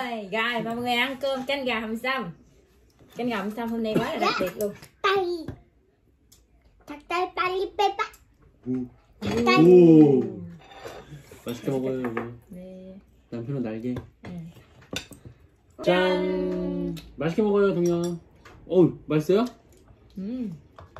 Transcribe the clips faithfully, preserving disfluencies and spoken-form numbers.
rồi, rồi mọi người ăn cơm canh gà hầm xăm. Canh gà hầm xăm hôm nay quá là đặc biệt luôn. 빨리 닭다리 빨리 빼봐. 오. 닭다리. 오. 맛있게 먹어요 이거. 네. 남편은 날개. 네. 짠. 맛있게 먹어요 동영. 어우 맛있어요? 음.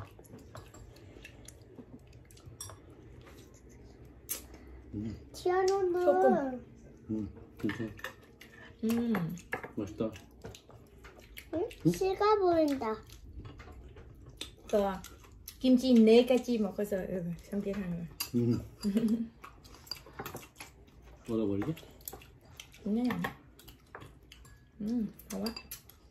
음. 티아노는 소금. 음. 괜찮아. 음. 맛있다. 응? 씨가 보인다. 또 김치 네 가지 먹어서 성격하는 거. 음. 먹어버리게? 네. 음, ngon quá.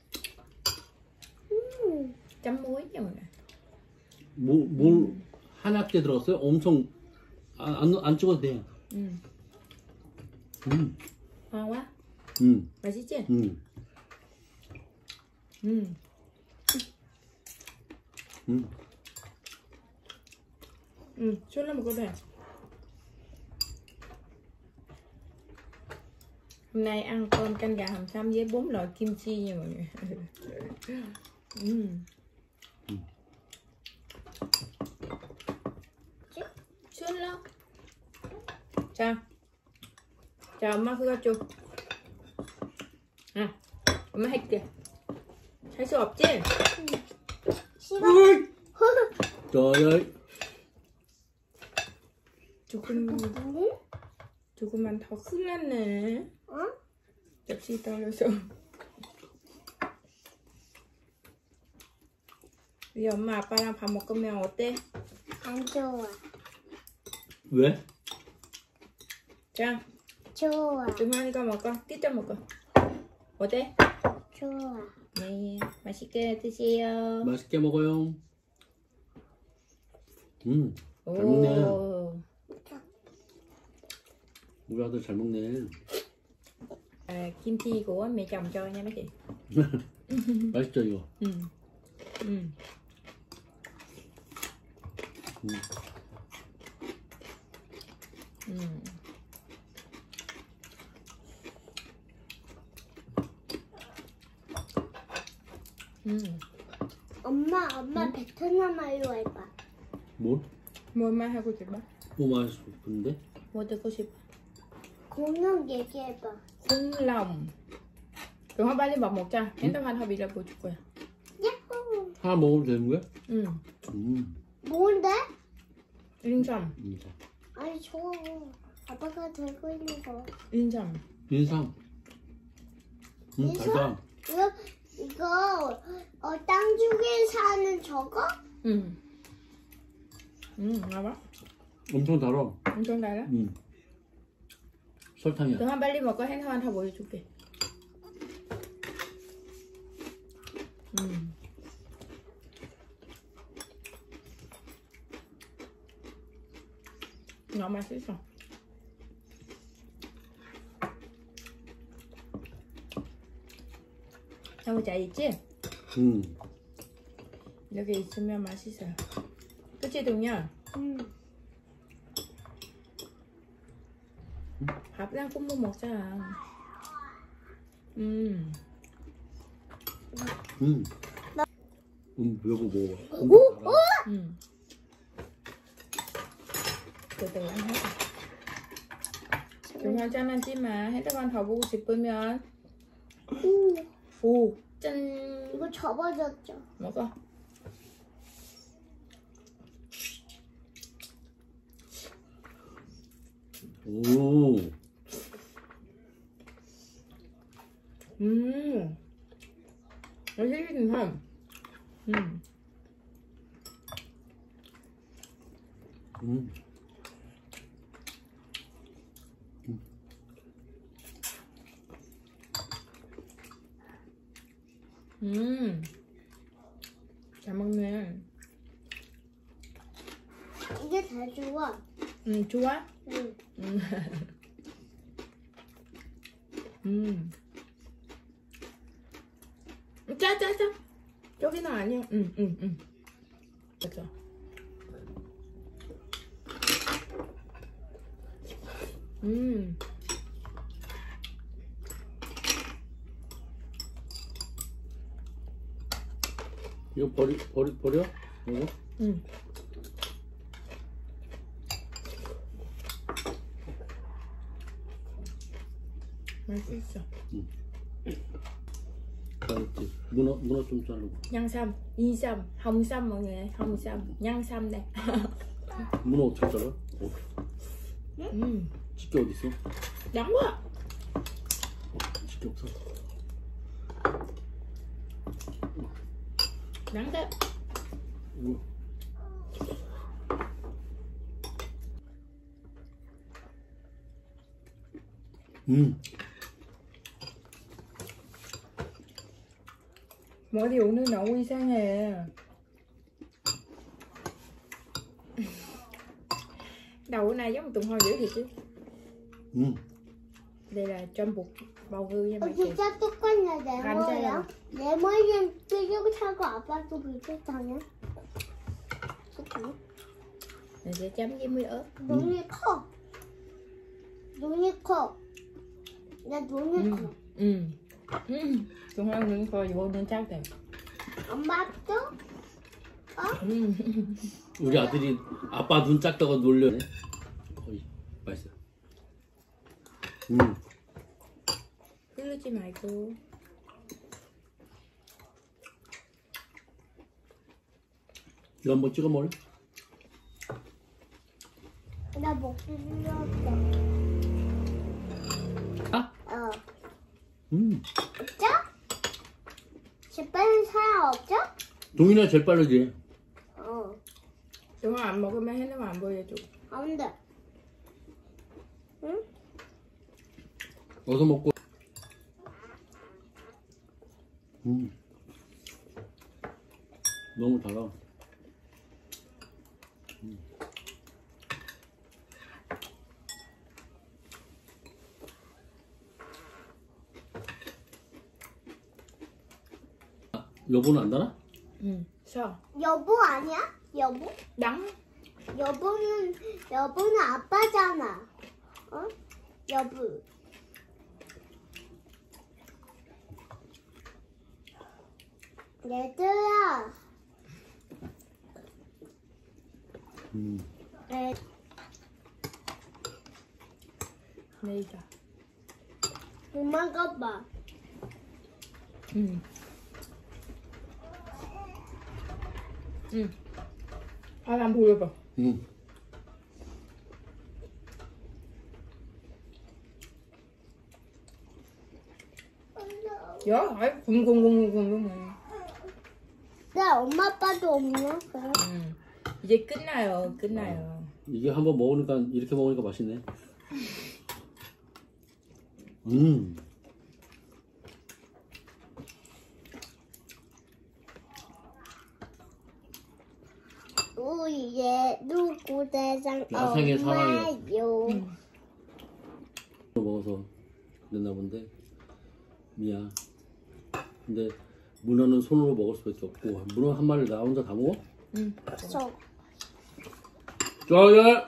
음. chấm muối cho mọi người. 뭐, 뭘 한 학대 들어갔어요? 엄청 안, 안, 안 찍어도 돼요. 음. 음. ngon quá. 음. 맛있지? 음. 음. 음. 음, 술로 먹어도 돼. Hôm nay ăn cơm canh gà hầm xăm với bốn loại kim chi nha mọi người. 음. 술로. 자, 자 엄마 그거 줘. 아, 엄마 할게. 할 수 없지? 씨가 저요. 조금 조금만 더 흘렀네. 어? 접시 떨려서. 우리 엄마 아빠랑 밥 먹으면 어때? 안 좋아. 왜? 자, 좋아. 주머니가 먹어. 띠져 먹어. 어때? 좋아. 네, 맛있게 드세요. 맛있게 먹어요. 음, 잘 오. 먹네. 우리 아들 잘 먹네. À, kim chi của mẹ chồng cho nha mấy chị. 맛있죠 이거? Ừ. Ừ. 음. Ừ. Ừ. 엄마, 엄마 베트남 말로 해봐. 뭘? 뭐만 하고 싶어? 뭐 맛있는데? 뭐 듣고 싶어? 공룡 얘기해봐. khủng Đúng không? 빨리 밥 먹자. 핸드폰 합의를 보여줄 거야. 야호. 하나 먹으면 되는 거야? 응. 음. 뭔데? 인삼. 인삼. 아니 저 아빠가 들고 있는 거. 인삼. 인삼. 음, 인삼? 달다. 이거 이거 어, 땅속에 사는 저거? 응. 응, ngon quá. 엄청 달아. 엄청 달아? 음. 설탕이야. 동안 빨리 먹고 핸드폰 다 보여줄게. 음. 너무 맛있어. 너무 잘 있지? 음. 이렇게 있으면 맛있어요. 그치 동현? 응. 밥이랑 꼭 먹자. 음. 음. 음, 여보 먹어. 오! 오! 음. từ từ ăn hết. 동현 짠하지 마. 핸드폰 더 보고 싶으면. 음, 오, 짠. 이거 접어졌죠. 먹어. 오. 음. 맛있겠다. 음. 음. 음. 잘 먹네. 이게 다 좋아. 음, 좋아? 응. 음. 음. 짜, 짜, 짜. 여기는 아니야. 응, 응, 응. 됐어. 음. 이거 버리 버리 버려? 이거? 응. 맛있어. 잘했지. 문어 문어 좀 자르고. Nhân sâm, y sâm, hồng sâm mọi người, hồng sâm, nhân sâm đây. 문어 어떻게 잘라? 어, 음, 집게 어디 있어? đắng quá. 집게 없어. Đắng đó. 이거. 음. Mỗi điều nước nấu y sang nè. Đầu này giống tùng hoa dữ thiệt chứ. 음. Đây là trong bột bầu ngư nha 어, mấy chị. 진짜 똑같냐 내 감자요. 머리야? 내 머리는 뾰족하고 아빠도 뾰족하냐? 똑같냐? Mình sẽ chấm với muối ớt. 눈이 커. 눈이 커. 나 눈이 음. 커. 음. 음. Tùng hoa nướng coi vô nên chắc rồi. 엄마도? 음. 우리 아들이 아빠 눈 작다고 놀려네. 거의 맛있어. 음. 흐르지 말고. 이거 한번 찍어 먹을래? 나 먹기 싫었어. 아? 어. 음. 없죠? 제빨리 사람 없죠? 동인아 제일 빠르지. 어. Tùng hoa ăn một cái mấy nó mà ăn bơi cho chú. 안 돼. 응? 어서 먹고. 음. 너무 달아. 음. 아, 여보는 안 달아? 음. Sao? 여보 아니야? 여보? Đắng. 여보는 여보는 아빠잖아. 어? 여보. 얘들아. 음. 애, Đây cả. 엄마가 봐. 음. 음. 바람 불어봐. 음. Gió hỏi cùng cùng cùng cùng luôn rồi. 나 엄마 아빠도 없냐? 그럼. 음. 이제 끝나요. 끝나요. 이게 한번 먹으니까 이렇게 먹으니까 맛있네. 음. 우리 얘 누구 대장 야생의 사랑이요. 엄마요. 음. 먹어서 됐나 본데 미안. 근데 문어는 손으로 먹을 수밖에 없고 문어 한 마리 나 혼자 다 먹어? 음. 저 좋아요.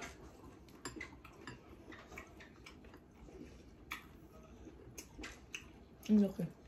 음, 이렇게.